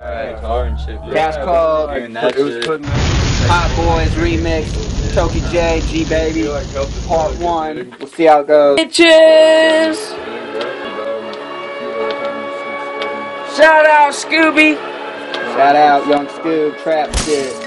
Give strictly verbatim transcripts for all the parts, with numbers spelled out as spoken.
Alright, car and shit. Cash Call, Hot Boys Remix, Toki J, G Baby, Part one. We'll see how it goes. Bitches! Shout out Scooby! Shout out Young Scoob, Trap Shit.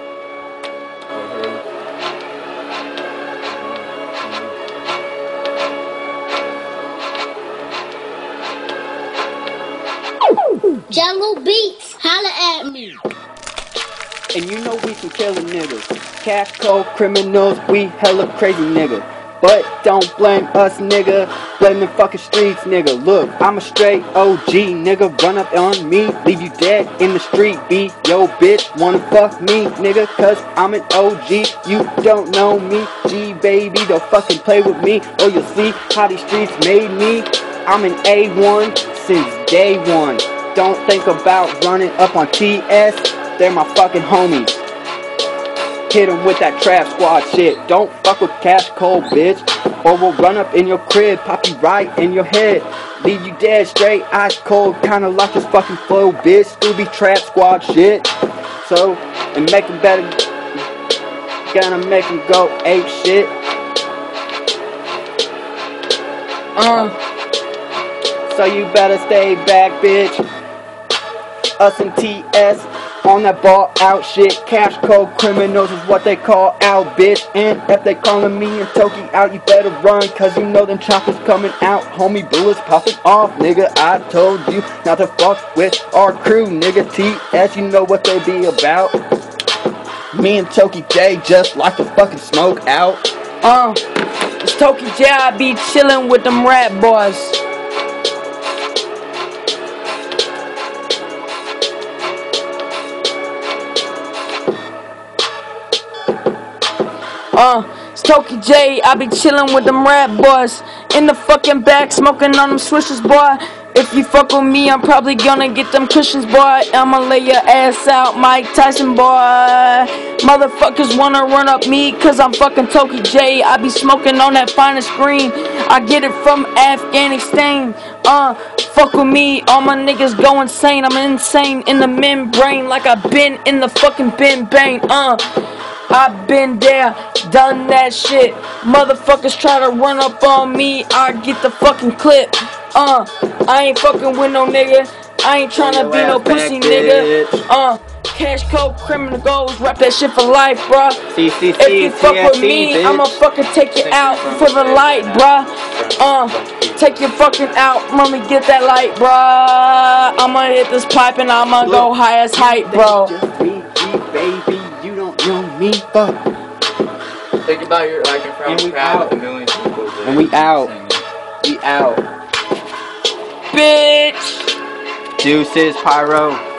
Jello Beats, holla at me. And you know we can kill a niggas. Cash cold criminals, we hella crazy nigga. But don't blame us nigga, blame the fucking streets nigga. Look, I'm a straight O G nigga, run up on me, leave you dead in the street. Be yo bitch, wanna fuck me nigga, cause I'm an O G. You don't know me, G baby, don't fucking play with me, or you'll see how these streets made me. I'm an A one since day one. Don't think about running up on T S, they're my fucking homies. Hit them with that trap squad shit. Don't fuck with Cash Cold, bitch, or we'll run up in your crib, pop you right in your head, leave you dead straight, ice cold, kinda like this fucking flow, bitch. Scooby Trap Squad shit. So, and make them better, gonna make them go ape shit. Uh, so you better stay back, bitch. Us and T S on that ball out shit. Cash cold criminals is what they call out, bitch. And if they calling me and Toki out, you better run, cause you know them choppers coming out. Homie, bullets popping off, nigga. I told you not to fuck with our crew, nigga. T S, you know what they be about. Me and Toki J just like to fucking smoke out. Uh, it's Toki J, I be chillin' with them rap boys. Uh, it's Toki J, I be chillin' with them rap boys. In the fucking back, smoking on them swishers, boy. If you fuck with me, I'm probably gonna get them cushions, boy. I'ma lay your ass out, Mike Tyson, boy. Motherfuckers wanna run up me, cause I'm fucking Toki J. I be smoking on that finest green. I get it from Afghanistan. Uh, fuck with me, all my niggas go insane. I'm insane in the membrane, like I've been in the fucking bin bang. Uh, I've been there, done that shit. Motherfuckers try to run up on me, I get the fucking clip. Uh, I ain't fucking with no nigga. I ain't tryna be no pussy nigga. Uh, Cash cold criminals, rap that shit for life, bruh. If you fuck with me, I'ma fucking take you out for the light, bruh. Uh, take you fucking out, let me get that light, bruh. I'ma hit this pipe and I'ma go high as height, bro. Baby, you don't know me, fuck. Think about your like in front of a crowd with a million people. And we out. We out. Bitch. Deuces, Pyro.